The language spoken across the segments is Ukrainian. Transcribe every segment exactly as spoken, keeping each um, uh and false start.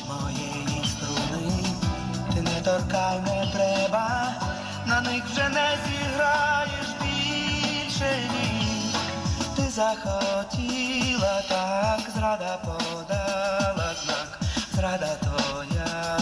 моєї струни, ти не торкай, не треба, на них вже не зіграєш більше ні. Ти захотіла так, зрада подала знак, зрада твоя.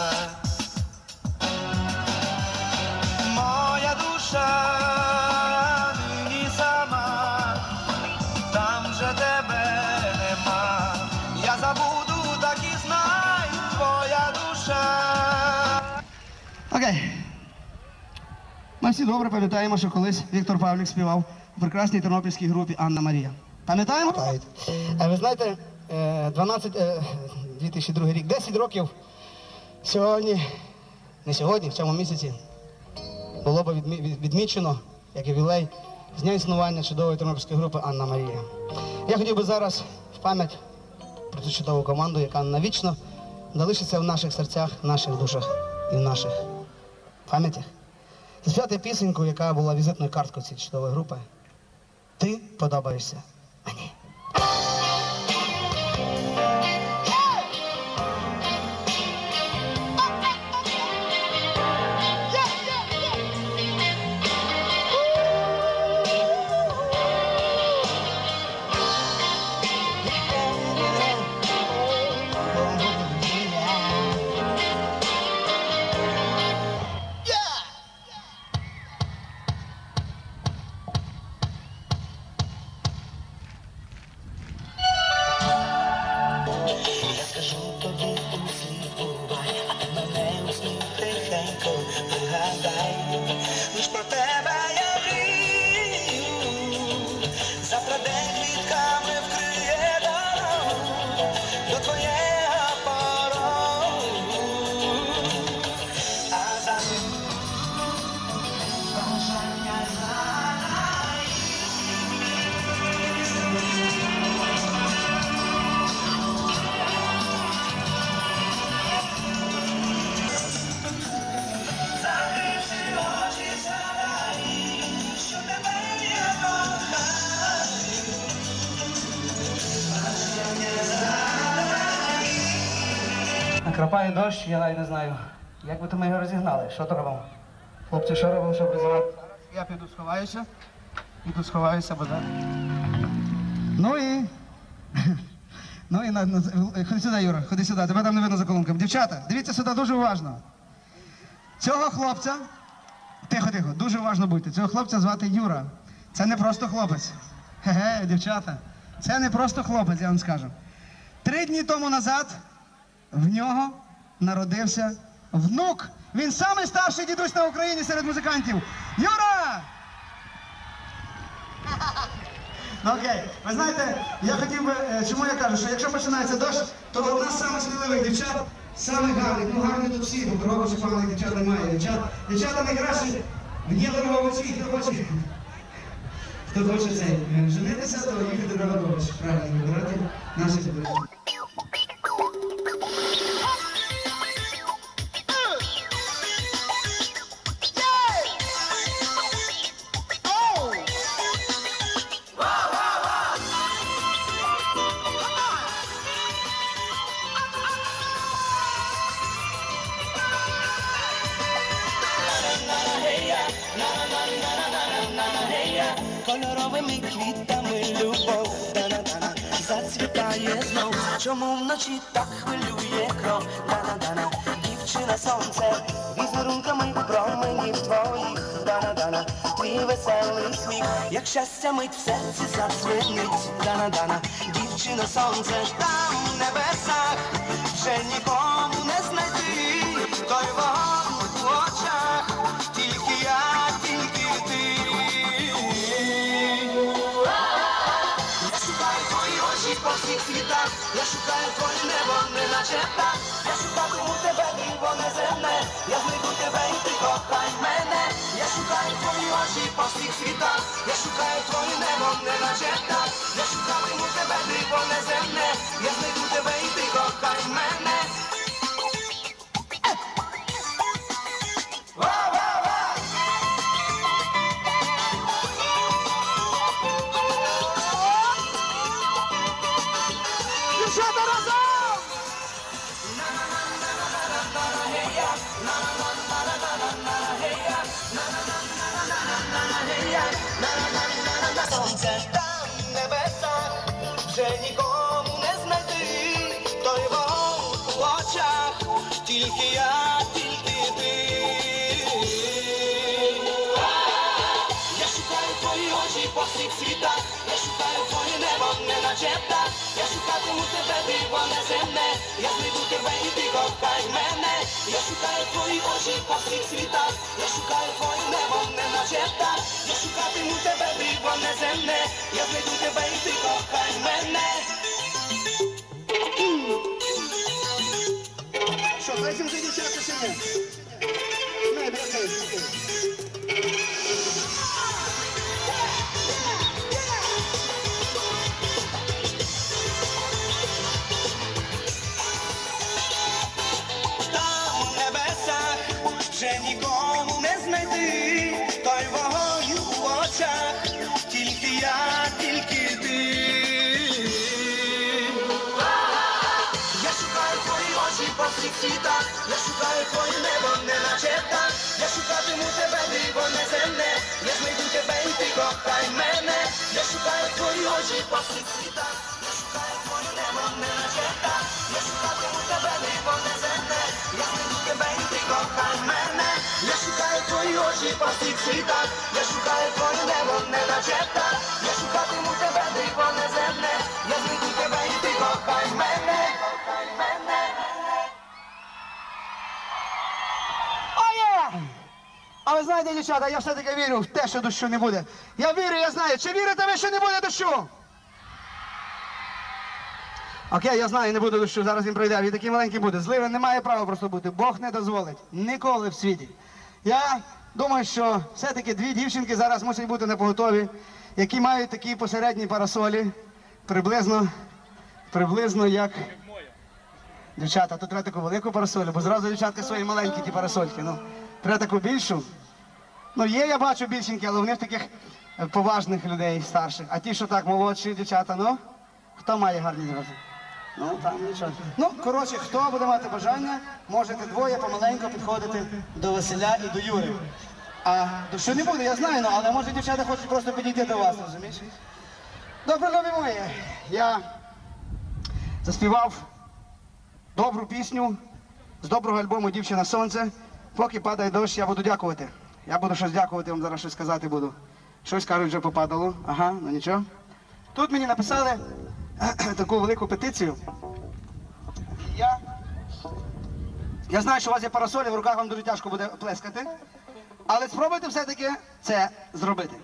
Моя душа нині сама, там же тебе нема. Я забуду, так і знай, твоя душа. Окей. Ми всі добре пам'ятаємо, що колись Віктор Павлік співав у прекрасній тернопільській групі «Анна Марія». Пам'ятаємо? Пам'ятаєте. Ви знаєте, дванадцять, дві тисячі другий рік, десять років сьогодні, не сьогодні, в цьому місяці, було б відмічено, як ювілей, з дня існування чудової тернопільської групи «Анна Марія». Я хотів би зараз в пам'ять про цю чудову команду, яка навічно залишиться в наших серцях, в наших душах і в наших пам'ятях, заспівати пісеньку, яка була візитною карткою цієї чудової групи. Ти подобаєшся мені. Лиш про тебе я мрію, завтра день квітками вкриє дорогу до твоєго порогу. А зараз бажання знай. Накрапає дощ, я навіть не знаю, як би то ми його розігнали. Що то робимо? Хлопці, що робимо, щоб розігнати? Я піду сховаюся. Піду сховаюся, бо так. Ну і... Ну і... на- на- Ходи сюди, Юра, ходи сюди, тебе там не видно за колонками. Дівчата, дивіться сюди дуже уважно. Цього хлопця... Тихо, тихо, дуже уважно будьте. Цього хлопця звати Юра. Це не просто хлопець. Ге-ге, дівчата. Це не просто хлопець, я вам скажу. Три дні тому назад в нього народився внук. Він самий старший дідусь на Україні серед музикантів. Юра! Ну, окей. Ви знаєте, я хотів би, е, чому я кажу, що якщо починається дощ, то одна з самих сміливих дівчат, самих гарних, ну гарні тут всі, бо дорогочих поганих дівчат немає. Дівчат, дівчата найкращі, є дороговичі, хто хоче, хто хоче цей, е, женитися, то їхати дорогович. Правильно, вибирати наші дівчата. Кольоровими квітами любов, дана-дана, зацвітає знов. Чому вночі так хвилює кров, дана-дана, дівчина сонце, візерунками променів твоїх, дана-дана, твій веселий сміх, як щастя мить в серці задзвенить, дана-дана, дівчина сонце, там в небесах вже нікому не знайти, той вогонь в очах, тільки я, тільки ти. По всіх світах, я шукаю твоє небо, неначе птах. Я шукатиму тебе, диво неземне, я знайду тебе і ти кохай мене. Я шукаю твої очі по всіх світах, я шукаю твоє небо, неначе птах. Я шукатиму тебе, диво неземне, я знайду тебе і ти кохай мене. Дівчата разом! Сонце там в небесах вже нікому не знайти, той вогонь в очах, тільки я, тільки ти. Я шукаю твої очі по всіх світах, я шукаю твоє небо, не наче птах. Я шукатиму тебе, диво неземне, я знайду тебе і ти кохай мене. Я шукаю твої очі по всіх світах, я шукаю твоє небо, не наче птах. Я шукатиму тебе, диво неземне, я знайду тебе і ти кохай мене. Що, зайцем за дівчата чи ні? Не, брати. Там у небесах вже нікому не знайти, той вогонь у очах, тільки я, тільки ти. Я шукаю твої очі по всіх світах, я шукаю твоє небо, не наче птах. Я шукатиму тебе, диво неземне, я знайду тебе і ти кохай мене. Я шукаю твої очі по всіх світах, я шукаю твоє небо, не наче птах. Я шукатиму тебе, диво неземне, я знайду тебе і ти кохай мене. Я шукаю твої очі по всіх світах, я шукаю твоє небо, не наче птах. Я шукатиму тебе, диво неземне, я знайду тебе і ти кохай мене. Кохай мене. Оє! А ви знаєте, дівчата, я все-таки вірю в те, що дощу не буде. Я вірю, я знаю. Чи вірите ви, що не буде дощу? Окей, я знаю, не буде дощу, зараз він пройде, він такий маленький буде. Зливи не має права просто бути, Бог не дозволить. Ніколи в світі. Я думаю, що все-таки дві дівчинки зараз мусять бути на поготові, які мають такі посередні парасолі, приблизно, приблизно як... Дівчата, тут треба таку велику парасолю, бо зразу дівчатка свої маленькі ті парасольки. Ну, треба таку більшу. Ну, є, я бачу більшенькі, але вони в таких е, поважних людей, старших. А ті, що так, молодші дівчата, ну, хто має гарні зрази? Ну, там нічого. Ну, коротше, хто буде мати бажання, можете двоє помаленьку підходити до Василя і до Юри. А дощу не буде, я знаю, ну, але може дівчата хочуть просто підійти до вас, розумієш? Добре, любі мої, я заспівав добру пісню з доброго альбому «Дівчина сонце». Поки падає дощ, я буду дякувати. Я буду щось дякувати, вам зараз щось сказати буду. Щось, кажуть, вже попадало. Ага, ну нічого. Тут мені написали таку велику петицію. Я... Я знаю, що у вас є парасолі, в руках вам дуже тяжко буде плескати. Але спробуйте все-таки це зробити.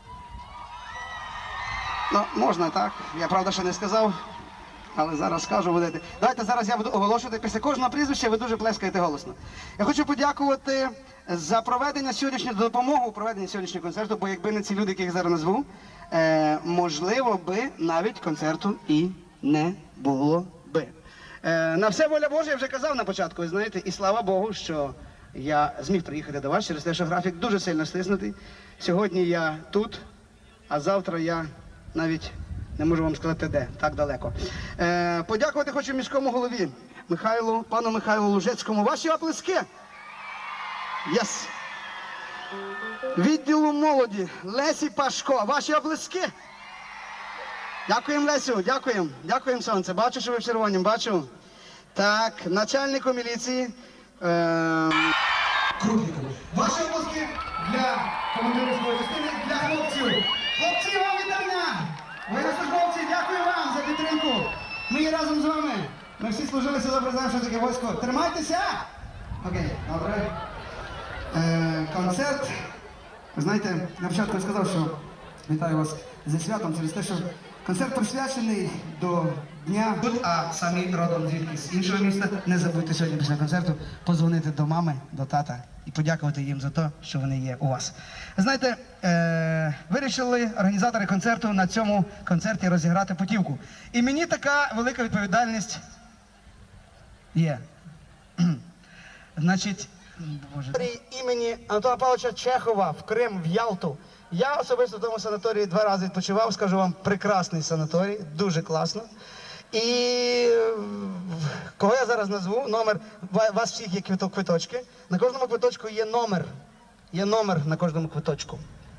Ну, можна так. Я, правда, ще не сказав. Але зараз скажу, будете. Давайте зараз я буду оголошувати. Після кожного прізвища ви дуже плескаєте голосно. Я хочу подякувати за проведення сьогоднішнього допомогу у проведенні сьогоднішнього концерту, бо якби не ці люди, яких я зараз назву, е, можливо би навіть концерту і не було би. Е, на все воля Божа, я вже казав на початку, знаєте, і слава Богу, що я зміг приїхати до вас через те, що графік дуже сильно стиснутий. Сьогодні я тут, а завтра я навіть не можу вам сказати де, так далеко. Е, подякувати хочу міському голові Михайлу, пану Михайлу Лужецькому. Ваші оплески. Єс. Відділу молоді Лесі Пашко. Ваші оплески. Дякуємо, Лесю, дякуємо. Дякуємо, сонце. Бачу, що ви в червонім, бачу. Так, начальнику міліції. Е, Крупникову. Ваші оплески для командирської частини, для хлопців. Хлопці, вам вітання! Воєннослужбовці, дякую вам за підтримку. Ми є разом з вами. Ми всі служилися, добре знаємо, що таке військо. Тримайтеся! Окей, добре. Е, концерт. Ви знаєте, на початку я сказав, що вітаю вас зі святом через те, що концерт присвячений до дня, а самі родом звідки з іншого міста. Не забудьте сьогодні після концерту подзвонити до мами, до тата і подякувати їм за те, що вони є у вас. Знаєте, е, вирішили організатори концерту на цьому концерті розіграти путівку. І мені така велика відповідальність є. Значить, Боже. Імені Антона Павловича Чехова в Крим, в Ялту. Я особисто в тому санаторії два рази відпочивав, скажу вам, прекрасний санаторій, дуже класно. І кого я зараз назву, номер, ва- у вас всіх є квиток- квиточки, на кожному квиточку є номер, є номер на кожному квиточку.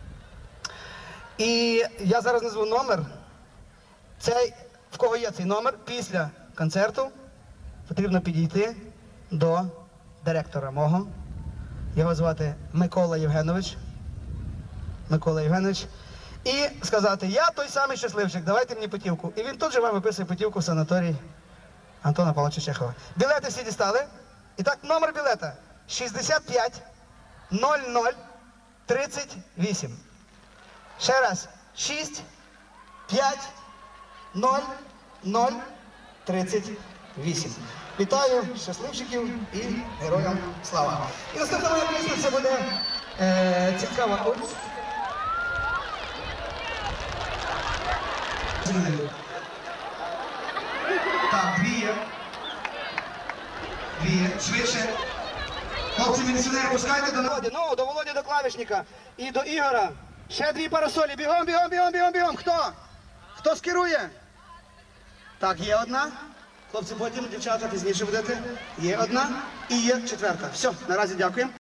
І я зараз назву номер, цей, в кого є цей номер, після концерту потрібно підійти до директора мого. Його звати Микола Євгенович. Микола Євгенович. І сказати, я той самий щасливчик, давайте мені путівку. І він тут же вам виписує путівку в санаторій Антона Павловича Чехова. Білети всі дістали. І так, номер білета шістдесят п'ять нуль нуль тридцять вісім. Ще раз. шість п'ять нуль нуль тридцять вісім. Вітаю щасливчиків і героям слава. І наступна моя пісня це буде е, цікава ось. Так, дві є. Дві є. Швидше. Хлопці міліціонери, пускайте до Володі. Ну, до Володі, до клавішника. І до Ігора. Ще дві парасолі. Бігом, бігом, бігом, бігом, бігом. Хто? Хто скерує? Так, є одна. Хлопці, потім, дівчата, пізніше будете. Є одна і є четверта. Все, наразі дякуємо.